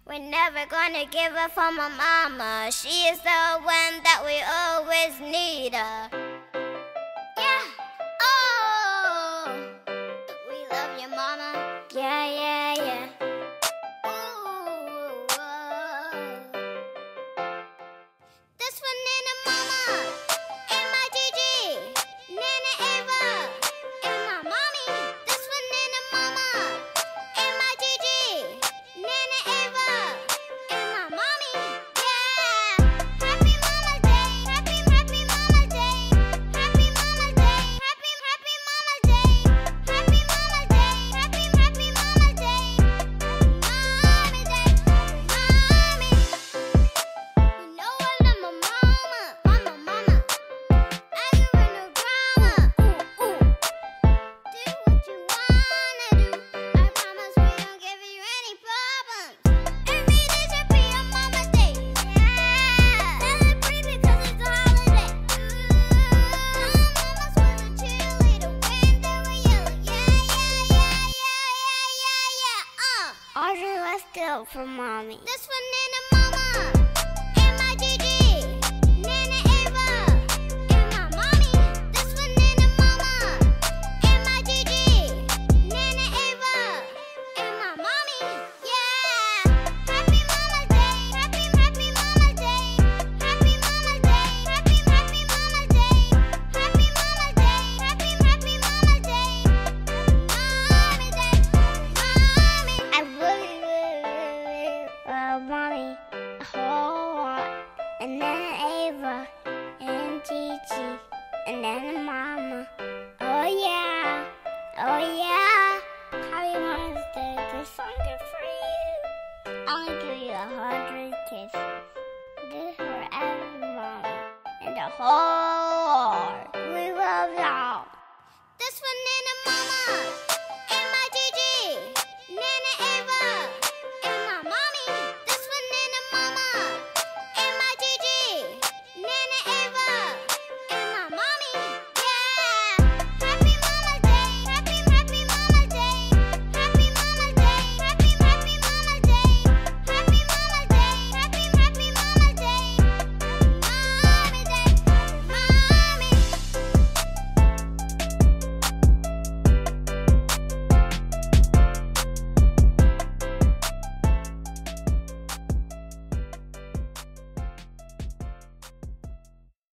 We're never gonna give up on my mama. She is the one that we always need her. Yeah, oh, we love you, mama. Yeah, yeah, yeah. Ooh, oh. This one in a mama, and my Gigi, Nana Ava, and my mommy. This one in a mama, and my Gigi, Nana Ava, and my mommy. Yeah, happy Mama Day, happy Mama Day, happy Mama Day, happy Mama Day, happy Mama Day, happy Mama Day, Mommy Day, Mommy. You know I love my mama, mama. I give her no drama. Ooh, ooh. Do what you wanna do. I promise we don't give you any problems. Every day should be a Mama Day. Yeah. Celebrate because it's a holiday. Mamas was a cheerleader when they were yellow. Yeah. Audri, let's go for mommy. This one in a mama, and my Gigi, Nana Ava, and my mommy. This one in a mama, and my Gigi, Nana Ava, and my mommy. Yeah, happy Mama Day, happy Mama Day, happy Mama Day, happy Mama Day, happy Mama Day, happy Mama Day, Mommy Day, Mommy. I really love mommy a whole lot, and then Ava, and Gigi, and then mama. Oh yeah, oh yeah. Happy Mother's Day. This song is for you. I'm gonna give you 100 kisses. This is for every mama in the whole world. We love y'all.